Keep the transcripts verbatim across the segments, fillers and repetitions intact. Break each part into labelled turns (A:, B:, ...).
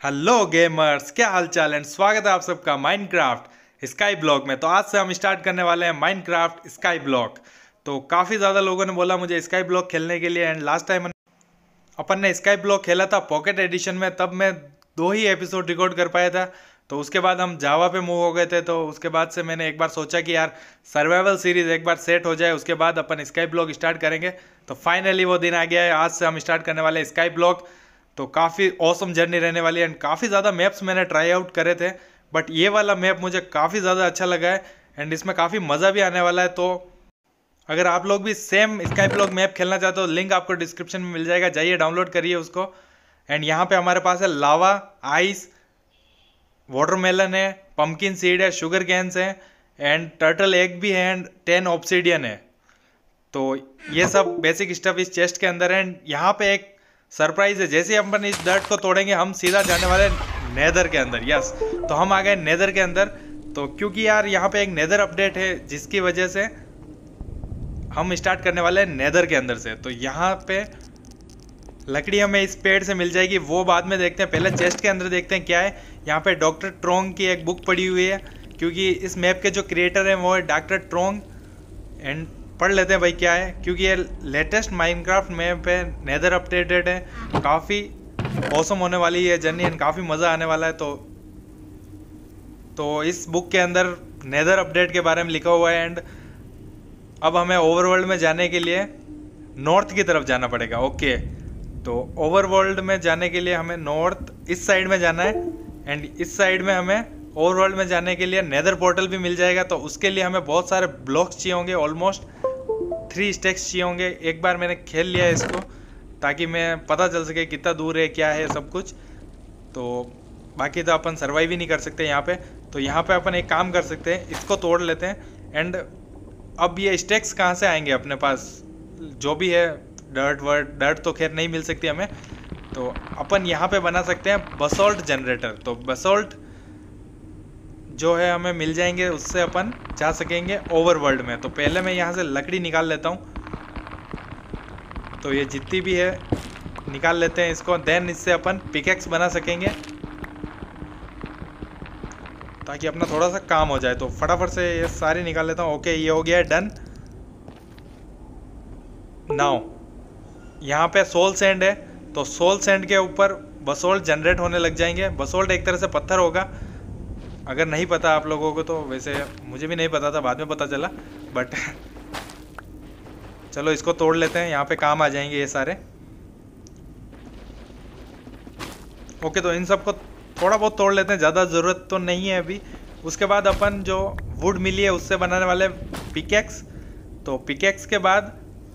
A: Hello gamers, क्या हाल चाल and स्वागत है आप सबका माइनक्राफ्ट स्काई ब्लॉक में। तो आज से हम स्टार्ट करने वाले हैं माइनक्राफ्ट स्काई ब्लॉक। तो काफ़ी ज़्यादा लोगों ने बोला मुझे स्काई ब्लॉक खेलने के लिए, एंड लास्ट टाइम अपन ने स्काई ब्लॉक खेला था पॉकेट एडिशन में, तब मैं दो ही एपिसोड रिकॉर्ड कर पाया था। तो उसके बाद हम जावा पे मूव हो गए थे। तो उसके बाद से मैंने एक बार सोचा कि यार सर्वाइवल सीरीज़ एक बार सेट हो जाए, उसके बाद अपन स्काई ब्लॉक स्टार्ट करेंगे। तो फाइनली वो दिन आ गया है, आज से हम स्टार्ट करने वाले हैं स्काई ब्लॉक। तो काफ़ी ऑसम जर्नी रहने वाली है एंड काफ़ी ज़्यादा मैप्स मैंने ट्राई आउट करे थे, बट ये वाला मैप मुझे काफ़ी ज़्यादा अच्छा लगा है एंड इसमें काफ़ी मज़ा भी आने वाला है। तो अगर आप लोग भी सेम स्काई ब्लॉक मैप खेलना चाहते हो, लिंक आपको डिस्क्रिप्शन में मिल जाएगा, जाइए डाउनलोड करिए उसको। एंड यहाँ पे हमारे पास है लावा, आइस, वाटरमेलन है, पम्पकिन सीड है, शुगर कैन्स है एंड टर्टल एग भी है एंड टेन ऑब्सीडियन है। तो ये सब बेसिक स्टफ इस चेस्ट के अंदर है। एंड यहाँ पे एक सरप्राइज है, जैसे ही अपन इस डर्ट को तोड़ेंगे हम सीधा जाने वाले नेदर के अंदर। यस, तो हम आ गए नेदर के अंदर। तो क्योंकि यार यहाँ पे एक नेदर अपडेट है जिसकी वजह से हम स्टार्ट करने वाले हैं नेदर के अंदर से। तो यहाँ पे लकड़ी हमें इस पेड़ से मिल जाएगी, वो बाद में देखते हैं, पहले चेस्ट के अंदर देखते हैं क्या है। यहाँ पे डॉक्टर ट्रोंग की एक बुक पड़ी हुई है, क्योंकि इस मैप के जो क्रिएटर हैं वो है डॉक्टर ट्रोंग। एंड पढ़ लेते हैं भाई क्या है, क्योंकि ये लेटेस्ट माइनक्राफ्ट मैप है, नेदर अपडेटेड है, काफ़ी औसम होने वाली है जर्नी एंड काफ़ी मज़ा आने वाला है। तो तो इस बुक के अंदर नेदर अपडेट के बारे में लिखा हुआ है। एंड अब हमें ओवरवर्ल्ड में जाने के लिए नॉर्थ की तरफ जाना पड़ेगा। ओके, तो ओवरवर्ल्ड में जाने के लिए हमें नॉर्थ इस साइड में जाना है एंड इस साइड में हमें ओवरवर्ल्ड में जाने के लिए नेदर पोर्टल भी मिल जाएगा। तो उसके लिए हमें बहुत सारे ब्लॉक्स चाहिए होंगे, ऑलमोस्ट थ्री स्टेक्स चाहिए होंगे। एक बार मैंने खेल लिया है इसको ताकि मैं पता चल सके कितना दूर है, क्या है सब कुछ। तो बाकी तो अपन सर्वाइव ही नहीं कर सकते यहाँ पे। तो यहाँ पे अपन एक काम कर सकते हैं, इसको तोड़ लेते हैं। एंड अब ये स्टेक्स कहाँ से आएंगे अपने पास, जो भी है डर्ट वर्ट, डर्ट तो खैर नहीं मिल सकती हमें। तो अपन यहाँ पे बना सकते हैं बसोल्ट जनरेटर। तो बसोल्ट जो है हमें मिल जाएंगे, उससे अपन जा सकेंगे ओवरवर्ल्ड में। तो पहले मैं यहाँ से लकड़ी निकाल लेता हूँ। तो ये जितनी भी है निकाल लेते हैं इसको, देन इससे अपन पिकेक्स बना सकेंगे ताकि अपना थोड़ा सा काम हो जाए। तो फटाफट से ये सारी निकाल लेता हूँ। ओके, ये हो गया है डन। नाउ यहाँ पे सोल सैंड है, तो सोल सैंड के ऊपर बसोल्ट जनरेट होने लग जाएंगे। बसोल्ट एक तरह से पत्थर होगा, अगर नहीं पता आप लोगों को तो, वैसे मुझे भी नहीं पता था, बाद में पता चला। बट चलो इसको तोड़ लेते हैं, यहाँ पे काम आ जाएंगे ये सारे। ओके, तो इन सबको थोड़ा बहुत तोड़ लेते हैं, ज़्यादा ज़रूरत तो नहीं है अभी। उसके बाद अपन जो वुड मिली है उससे बनाने वाले पिकेक्स। तो पिकेक्स के बाद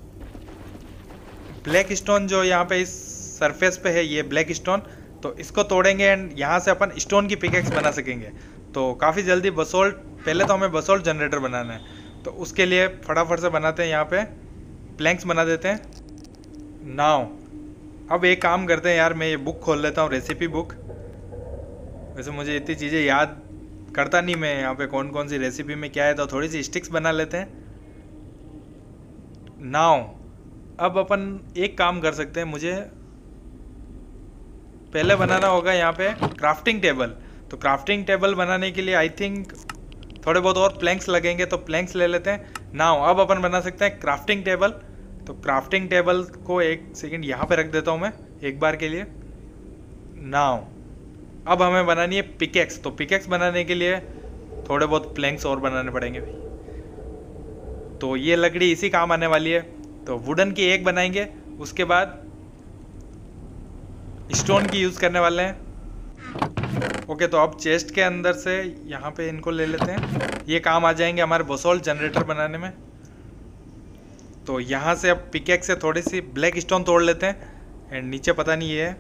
A: ब्लैक स्टोन जो यहाँ पे इस सरफेस पे है, ये ब्लैक स्टोन, तो इसको तोड़ेंगे एंड यहाँ से अपन स्टोन की पिकेक्स बना सकेंगे। तो काफ़ी जल्दी बसोल्ट, पहले तो हमें बसोल्ट जनरेटर बनाना है, तो उसके लिए फटाफट से बनाते हैं, यहाँ पे प्लैंक्स बना देते हैं। नाउ अब एक काम करते हैं यार, मैं ये बुक खोल लेता हूँ, रेसिपी बुक। वैसे मुझे इतनी चीज़ें याद करता नहीं मैं यहाँ पे कौन कौन सी रेसिपी में क्या है, तो थोड़ी सी स्टिक्स बना लेते हैं। नाउ अब अपन एक काम कर सकते हैं, मुझे पहले बनाना होगा यहाँ पे क्राफ्टिंग टेबल। तो क्राफ्टिंग टेबल बनाने के लिए आई थिंक थोड़े बहुत और प्लैंक्स लगेंगे, तो प्लैंक्स ले लेते हैं। नाउ अब अपन बना सकते हैं क्राफ्टिंग टेबल। तो क्राफ्टिंग टेबल को एक सेकंड यहाँ पे रख देता हूँ मैं एक बार के लिए। नाउ अब हमें बनानी है पिकेक्स। तो पिकेक्स बनाने के लिए थोड़े बहुत प्लैंक्स और बनाने पड़ेंगे भाई। तो ये लकड़ी इसी काम आने वाली है। तो वुडन की एक बनाएंगे, उसके बाद स्टोन की यूज़ करने वाले हैं। ओके, तो अब चेस्ट के अंदर से यहाँ पे इनको ले लेते हैं, ये काम आ जाएंगे हमारे बसोल्ट जनरेटर बनाने में। तो यहाँ से अब पिकेक्स से थोड़ी सी ब्लैक स्टोन तोड़ लेते हैं एंड नीचे पता नहीं ये है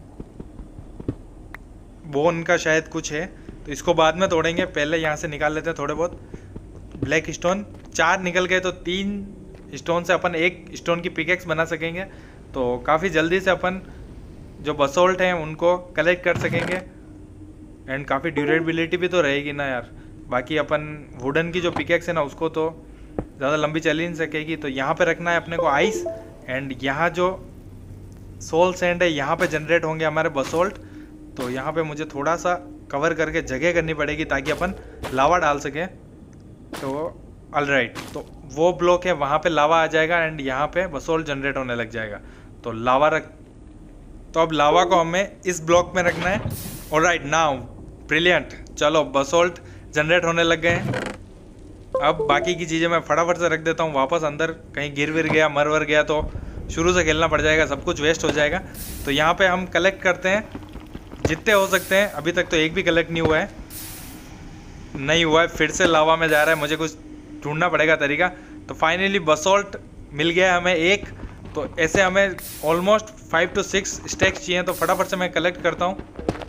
A: बोन का शायद कुछ है, तो इसको बाद में तोड़ेंगे, पहले यहाँ से निकाल लेते हैं थोड़े बहुत ब्लैक स्टोन। चार निकल गए, तो तीन स्टोन से अपन एक स्टोन की पिकेक्स बना सकेंगे। तो काफ़ी जल्दी से अपन जो बसोल्ट हैं उनको कलेक्ट कर सकेंगे एंड काफ़ी ड्यूरेबिलिटी भी तो रहेगी ना यार। बाकी अपन वुडन की जो पिकेक्स है ना, उसको तो ज़्यादा लंबी चल ही नहीं सकेगी। तो यहाँ पे रखना है अपने को आइस, एंड यहाँ जो सोल सैंड है यहाँ पे जनरेट होंगे हमारे बसोल्ट। तो यहाँ पे मुझे थोड़ा सा कवर करके जगह करनी पड़ेगी ताकि अपन लावा डाल सकें। तो ऑलराइट, तो वो ब्लॉक है वहाँ पे लावा आ जाएगा एंड यहाँ पे बसोल्ट जनरेट होने लग जाएगा। तो लावा रख तो अब लावा को हमें इस ब्लॉक में रखना है। ऑलराइट नाउ ब्रिलियंट, चलो बसोल्ट जनरेट होने लग गए हैं। अब बाकी की चीज़ें मैं फटाफट से रख देता हूँ वापस अंदर, कहीं गिर विर गया मर वर गया तो शुरू से खेलना पड़ जाएगा, सब कुछ वेस्ट हो जाएगा। तो यहाँ पे हम कलेक्ट करते हैं जितने हो सकते हैं। अभी तक तो एक भी कलेक्ट नहीं हुआ है, नहीं हुआ है, फिर से लावा में जा रहा है, मुझे कुछ ढूंढना पड़ेगा तरीका। तो फाइनली बसोल्ट मिल गया हमें एक। तो ऐसे हमें almost five to six stacks चाहिए, तो फटाफट से मैं कलेक्ट करता हूँ।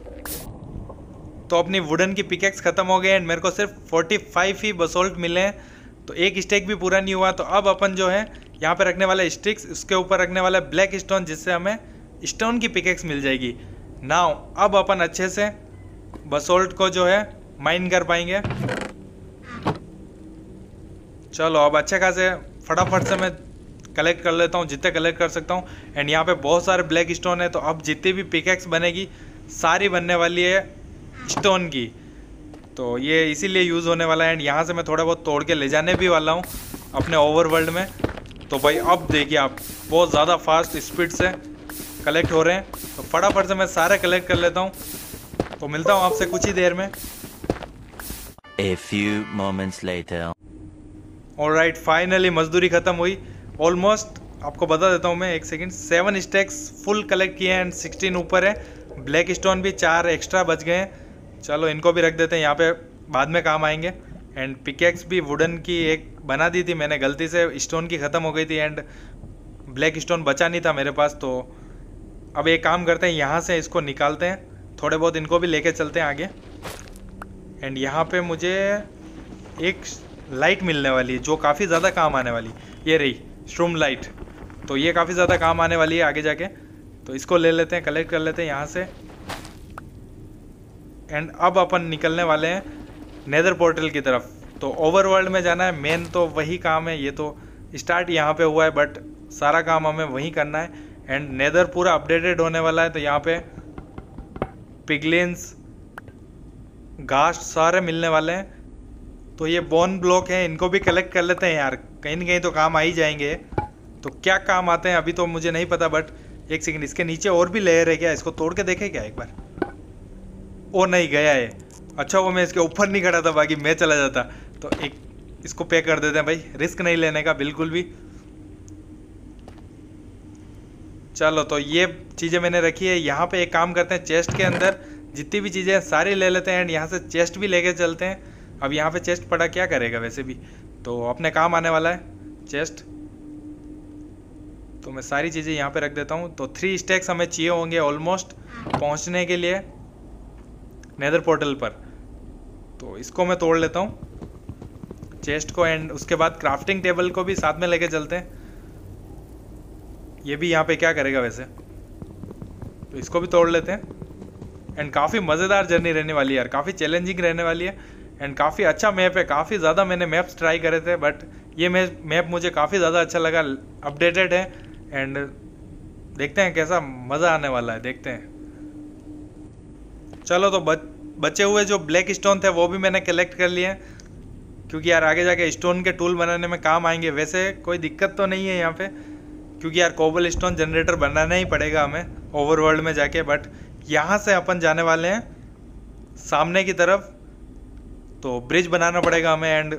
A: तो अपनी वुडन की पिकेक्स ख़त्म हो गई एंड मेरे को सिर्फ फोर्टी फाइव ही बसोल्ट मिले हैं, तो एक स्टैक भी पूरा नहीं हुआ। तो अब अपन जो है यहाँ पे रखने वाले स्टिक्स, उसके ऊपर रखने वाला ब्लैक स्टोन, जिससे हमें स्टोन की पिकेक्स मिल जाएगी। नाउ अब अपन अच्छे से बसोल्ट को जो है माइन कर पाएंगे। चलो अब अच्छे खासे फटाफट से मैं कलेक्ट कर लेता हूँ जितने कलेक्ट कर सकता हूँ। एंड यहाँ पे बहुत सारे ब्लैक स्टोन है, तो अब जितनी भी पिकेक्स बनेगी सारी बनने वाली है स्टोन की। तो ये इसीलिए यूज़ होने वाला है। एंड यहाँ से मैं थोड़ा बहुत तोड़ के ले जाने भी वाला हूँ अपने ओवरवर्ल्ड में। तो भाई अब देखिए आप बहुत ज़्यादा फास्ट स्पीड से कलेक्ट हो रहे हैं, तो फटाफट से मैं सारे कलेक्ट कर लेता हूँ। तो मिलता हूँ आपसे कुछ ही देर में।
B: A few moments later.
A: Alright, finally मजदूरी ख़त्म हुई ऑलमोस्ट। आपको बता देता हूँ मैं, एक second, seven stacks full collect किए हैं एंड सिक्सटीन ऊपर है। ब्लैक स्टोन भी चार एक्स्ट्रा बच गए हैं, चलो इनको भी रख देते हैं यहाँ पे, बाद में काम आएंगे। एंड पिकेक्स भी वुडन की एक बना दी थी मैंने गलती से, स्टोन की ख़त्म हो गई थी एंड ब्लैक स्टोन बचा नहीं था मेरे पास। तो अब एक काम करते हैं, यहाँ से इसको निकालते हैं, थोड़े बहुत इनको भी लेके चलते हैं आगे। एंड यहाँ पे मुझे एक लाइट मिलने वाली है जो काफ़ी ज़्यादा काम आने वाली, ये रही स्ट्रूम लाइट। तो ये काफ़ी ज़्यादा काम आने वाली है आगे जाके, तो इसको ले लेते हैं, कलेक्ट कर लेते हैं यहाँ से। एंड अब अपन निकलने वाले हैं नेदर पोर्टल की तरफ। तो ओवरवर्ल्ड में जाना है, मेन तो वही काम है। ये तो स्टार्ट यहाँ पे हुआ है बट सारा काम हमें वहीं करना है। एंड नेदर पूरा अपडेटेड होने वाला है, तो यहाँ पे पिगलिन्स घास सारे मिलने वाले हैं। तो ये बोन ब्लॉक है, इनको भी कलेक्ट कर लेते हैं यार, कहीं ना कहीं तो काम आ ही जाएंगे। तो क्या काम आते हैं अभी तो मुझे नहीं पता, बट एक सेकंड, इसके नीचे और भी लेयर है क्या? इसको तोड़ के देखे क्या एक बार? ओ नहीं गया है, अच्छा वो मैं इसके ऊपर नहीं खड़ा था, बाकी मैं चला जाता। तो एक इसको पे कर देते हैं भाई, रिस्क नहीं लेने का बिल्कुल भी। चलो तो ये चीज़ें मैंने रखी है। यहाँ पे एक काम करते हैं, चेस्ट के अंदर जितनी भी चीज़ें सारी ले लेते हैं एंड यहाँ से चेस्ट भी लेके चलते हैं। अब यहाँ पे चेस्ट पड़ा क्या करेगा वैसे भी, तो अपने काम आने वाला है चेस्ट। तो मैं सारी चीज़ें यहाँ पे रख देता हूँ। तो थ्री स्टैक्स हमें चाहिए होंगे ऑलमोस्ट पहुँचने के लिए नेदर पोर्टल पर। तो इसको मैं तोड़ लेता हूँ चेस्ट को, एंड उसके बाद क्राफ्टिंग टेबल को भी साथ में लेके चलते हैं। ये भी यहाँ पे क्या करेगा वैसे, तो इसको भी तोड़ लेते हैं। एंड काफ़ी मज़ेदार जर्नी रहने वाली है यार, काफ़ी चैलेंजिंग रहने वाली है एंड काफ़ी अच्छा मैप है। काफ़ी ज़्यादा मैंने मैप्स ट्राई करे थे बट ये मैप मुझे काफ़ी ज़्यादा अच्छा लगा, अपडेटेड है। एंड देखते हैं कैसा मज़ा आने वाला है, देखते हैं। चलो तो बच बचे हुए जो ब्लैक स्टोन थे वो भी मैंने कलेक्ट कर लिए, क्योंकि यार आगे जाके स्टोन के टूल बनाने में काम आएंगे। वैसे कोई दिक्कत तो नहीं है यहाँ पे, क्योंकि यार कोबल स्टोन जनरेटर बनाना ही पड़ेगा हमें ओवरवर्ल्ड में जाके। बट यहाँ से अपन जाने वाले हैं सामने की तरफ, तो ब्रिज बनाना पड़ेगा हमें। एंड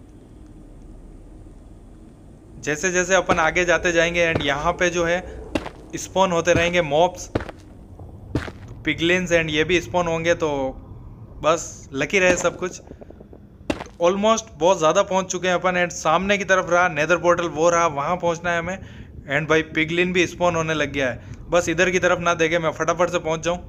A: जैसे जैसे अपन आगे जाते जाएंगे एंड यहाँ पे जो है स्पॉन होते रहेंगे मॉब्स, पिगलिन्स, एंड ये भी स्पॉन होंगे। तो बस लकी रहे सब कुछ। ऑलमोस्ट बहुत ज़्यादा पहुँच चुके हैं अपन, एंड सामने की तरफ रहा नेदर पोर्टल, वो रहा, वहाँ पहुँचना है हमें। एंड भाई पिगलिन भी स्पॉन होने लग गया है, बस इधर की तरफ ना देखे, मैं फटाफट से पहुँच जाऊँ।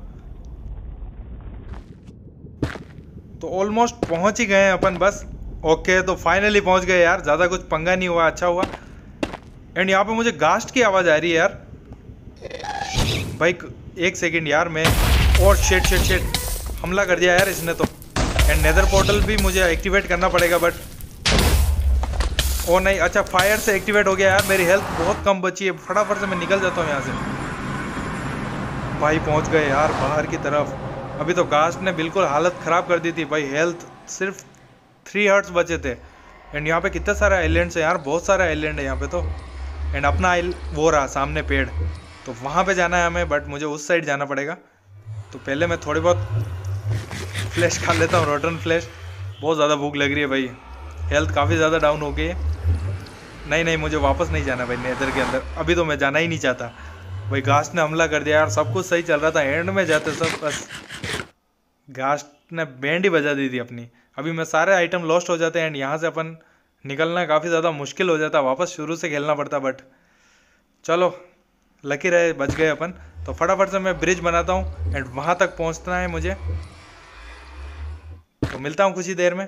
A: तो ऑलमोस्ट पहुँच ही गए हैं अपन बस। ओके तो फाइनली पहुँच गए यार, ज़्यादा कुछ पंगा नहीं हुआ, अच्छा हुआ। एंड यहाँ पे मुझे गास्ट की आवाज़ आ रही है यार भाई, एक सेकंड यार, मैं और शेट शेट शेट हमला कर दिया यार इसने तो। एंड नेदर पोर्टल भी मुझे एक्टिवेट करना पड़ेगा, बट ओ नहीं, अच्छा फायर से एक्टिवेट हो गया यार। मेरी हेल्थ बहुत कम बची है, फटाफट से मैं निकल जाता हूँ यहाँ से। भाई पहुंच गए यार बाहर की तरफ। अभी तो घास्ट ने बिल्कुल हालत ख़राब कर दी थी भाई, हेल्थ सिर्फ थ्री हर्ट्स बचे थे। एंड यहाँ पे कितने सारे आइलैंड्स हैं यार, बहुत सारे आइलैंड है यहाँ पे तो। एंड अपना आइल वो रहा सामने पेड़, तो वहाँ पे जाना है हमें, बट मुझे उस साइड जाना पड़ेगा। तो पहले मैं थोड़ी बहुत फ्लैश खा लेता हूँ, रोटन फ्लैश। बहुत ज़्यादा भूख लग रही है भाई, हेल्थ काफ़ी ज़्यादा डाउन हो गई है। नहीं नहीं, मुझे वापस नहीं जाना भाई नेदर के अंदर, अभी तो मैं जाना ही नहीं चाहता भाई। घास्ट ने हमला कर दिया यार, सब कुछ सही चल रहा था, एंड में जाते सब बस घास्ट ने बैंड ही बजा दी थी अपनी। अभी मैं सारे आइटम लॉस्ट हो जाते हैं एंड यहाँ से अपन निकलना काफ़ी ज़्यादा मुश्किल हो जाता, वापस शुरू से खेलना पड़ता। बट चलो लकी रहे, बच गए अपन। तो फटाफट से मैं ब्रिज बनाता हूँ एंड वहाँ तक पहुँचना है मुझे। तो मिलता हूँ कुछ ही देर में।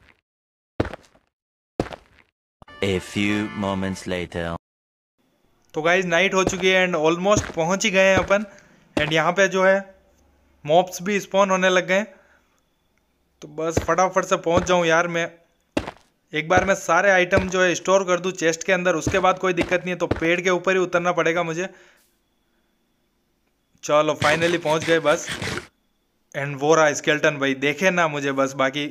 B: A few moments later.
A: तो गाइज नाइट हो चुकी है एंड ऑलमोस्ट पहुंच ही गए हैं अपन। एंड यहाँ पे जो है मॉब्स भी स्पॉन होने लग गए, तो बस फटाफट से पहुंच जाऊं यार मैं। एक बार मैं सारे आइटम जो है स्टोर कर दूं चेस्ट के अंदर, उसके बाद कोई दिक्कत नहीं है। तो पेड़ के ऊपर ही उतरना पड़ेगा मुझे। चलो फाइनली पहुंच गए बस। एंड वो रहा स्केल्टन भाई, देखे ना मुझे बस, बाकी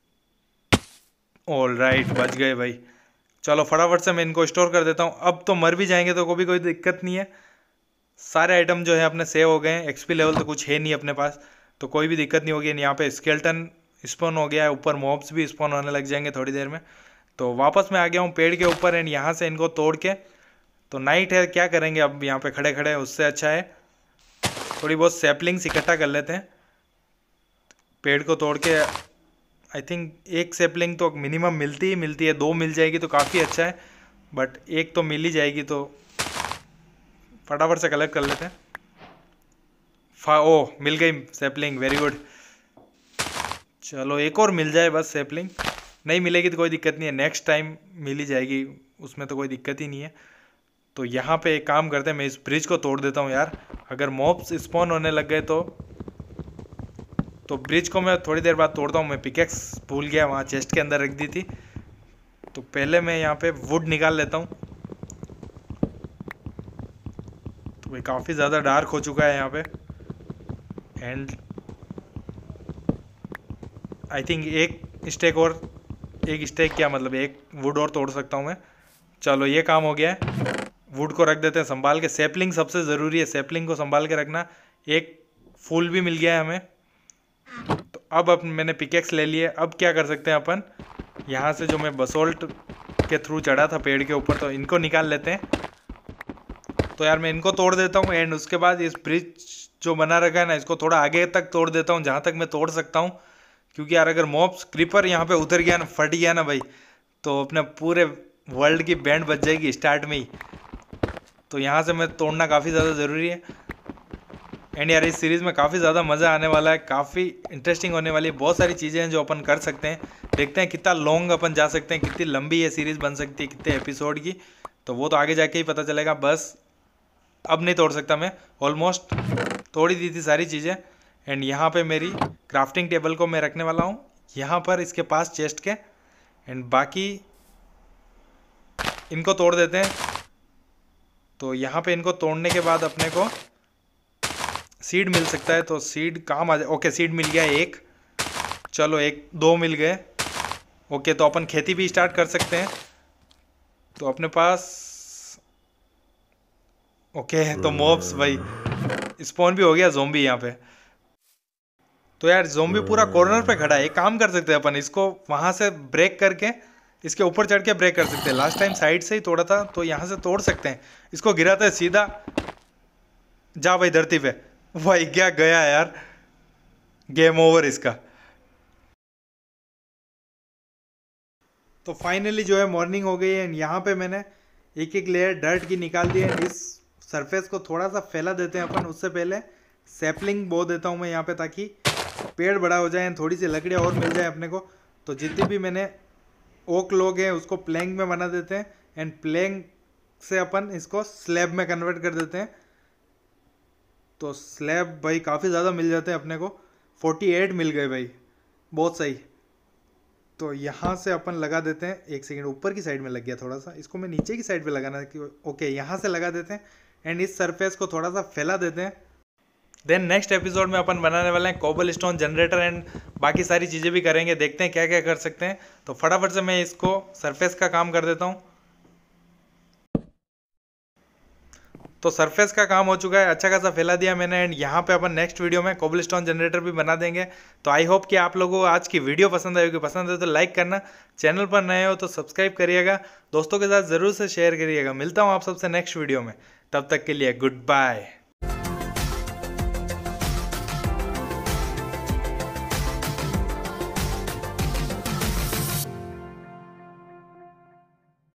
A: ऑल राइट बच गए भाई। चलो फटाफट से मैं इनको स्टोर कर देता हूँ। अब तो मर भी जाएंगे तो कोई कोई दिक्कत नहीं है, सारे आइटम जो है अपने सेव हो गए हैं। एक्सपी लेवल तो कुछ है नहीं अपने पास, तो कोई भी दिक्कत नहीं होगी। यहाँ पे स्केल्टन स्पॉन हो गया है, ऊपर मॉब्स भी स्पॉन होने लग जाएंगे थोड़ी देर में। तो वापस मैं आ गया हूँ पेड़ के ऊपर एंड यहाँ से इनको तोड़ के, तो नाइट है क्या करेंगे अब यहाँ पे खड़े खड़े, उससे अच्छा है थोड़ी बहुत सैपलिंग्स इकट्ठा कर लेते हैं। पेड़ को तोड़ के आई थिंक एक सैपलिंग तो मिनिमम मिलती ही मिलती है, दो मिल जाएगी तो काफ़ी अच्छा है, बट एक तो मिल ही जाएगी। तो फटाफट से कलेक्ट कर लेते हैं। फा ओ मिल गई सैपलिंग, वेरी गुड। चलो एक और मिल जाए बस सैपलिंग, नहीं मिलेगी तो कोई दिक्कत नहीं है, नेक्स्ट टाइम मिल ही जाएगी, उसमें तो कोई दिक्कत ही नहीं है। तो यहाँ पे एक काम करते हैं, मैं इस ब्रिज को तोड़ देता हूँ यार। अगर मॉब्स स्पॉन होने लग गए तो तो ब्रिज को मैं थोड़ी देर बाद तोड़ता हूँ। मैं पिकेक्स भूल गया वहाँ चेस्ट के अंदर रख दी थी, तो पहले मैं यहाँ पे वुड निकाल लेता हूँ। तो भाई काफ़ी ज़्यादा डार्क हो चुका है यहाँ पे एंड आई थिंक एक स्टेक और, एक स्टेक क्या मतलब एक वुड और तोड़ सकता हूँ मैं। चलो ये काम हो गया है, वुड को रख देते हैं संभाल के। सैपलिंग सबसे ज़रूरी है, सैपलिंग को संभाल के रखना। एक फूल भी मिल गया है हमें। तो अब अब मैंने पिकेक्स ले लिए। अब क्या कर सकते हैं अपन, यहाँ से जो मैं बसोल्ट के थ्रू चढ़ा था पेड़ के ऊपर, तो इनको निकाल लेते हैं। तो यार मैं इनको तोड़ देता हूँ एंड उसके बाद इस ब्रिज जो बना रखा है ना, इसको थोड़ा आगे तक तोड़ देता हूँ जहाँ तक मैं तोड़ सकता हूँ। क्योंकि यार अगर मॉब्स क्रीपर यहाँ पे उतर गया ना, फट गया ना भाई, तो अपने पूरे वर्ल्ड की बैंड बच जाएगी स्टार्ट में ही। तो यहाँ से मैं तोड़ना काफ़ी ज़्यादा ज़रूरी है। एंड यार इस सीरीज़ में काफ़ी ज़्यादा मज़ा आने वाला है, काफ़ी इंटरेस्टिंग होने वाली है। बहुत सारी चीज़ें हैं जो अपन कर सकते हैं, देखते हैं कितना लॉन्ग अपन जा सकते हैं, कितनी लंबी ये सीरीज़ बन सकती है, कितने एपिसोड की, तो वो तो आगे जाके ही पता चलेगा। बस अब नहीं तोड़ सकता मैं, ऑलमोस्ट तोड़ ही दी थी सारी चीज़ें। एंड यहाँ पे मेरी क्राफ्टिंग टेबल को मैं रखने वाला हूँ यहाँ पर इसके पास चेस्ट के। एंड बाकी इनको तोड़ देते हैं। तो यहाँ पे इनको तोड़ने के बाद अपने को सीड मिल सकता है, तो सीड काम आ जाए। ओके सीड मिल गया एक, चलो एक दो मिल गए। ओके तो अपन खेती भी स्टार्ट कर सकते हैं। तो अपने पास ओके तो मॉब्स भाई स्पॉन भी हो गया, ज़ोंबी यहाँ पे। तो यार ज़ोंबी पूरा कॉर्नर पे खड़ा है, एक काम कर सकते हैं अपन, इसको वहाँ से ब्रेक करके इसके ऊपर चढ़ के ब्रेक कर सकते हैं। लास्ट टाइम साइड से ही तोड़ा था, तो यहाँ से तोड़ सकते हैं। इसको गिराते हैं सीधा, जा भाई धरती पे। भाई क्या गया यार, गेम ओवर इसका। तो फाइनली जो है मॉर्निंग हो गई है एंड यहाँ पे मैंने एक एक लेयर डर्ट की निकाल दी है। इस सरफेस को थोड़ा सा फैला देते हैं अपन। उससे पहले सैपलिंग बो देता हूँ मैं यहाँ पे, ताकि पेड़ बड़ा हो जाए, थोड़ी सी लकड़ियाँ और मिल जाए अपने को। तो जितनी भी मैंने ओक लोग हैं उसको प्लैंक में बना देते हैं एंड प्लैंक से अपन इसको स्लैब में कन्वर्ट कर देते हैं। तो स्लैब भाई काफ़ी ज़्यादा मिल जाते हैं अपने को, अड़तालीस मिल गए भाई, बहुत सही। तो यहाँ से अपन लगा देते हैं, एक सेकंड ऊपर की साइड में लग गया थोड़ा सा, इसको मैं नीचे की साइड पे लगाना है कि ओके यहाँ से लगा देते हैं एंड इस सरफेस को थोड़ा सा फैला देते हैं। देन नेक्स्ट एपिसोड में अपन बनाने वाले हैं कोबल स्टोन जनरेटर एंड बाकी सारी चीज़ें भी करेंगे, देखते हैं क्या क्या कर सकते हैं। तो फटाफट से मैं इसको सरफेस का काम कर देता हूँ। तो सरफेस का काम हो चुका है, अच्छा खासा फैला दिया मैंने एंड यहाँ पे अपन नेक्स्ट वीडियो में कोबल स्टोन जनरेटर भी बना देंगे। तो आई होप कि आप लोगों को आज की वीडियो पसंद आई होगी, पसंद है तो लाइक करना, चैनल पर नए हो तो सब्सक्राइब करिएगा, दोस्तों के साथ ज़रूर से शेयर करिएगा। मिलता हूँ आप सबसे नेक्स्ट वीडियो में, तब तक के लिए गुड बाय।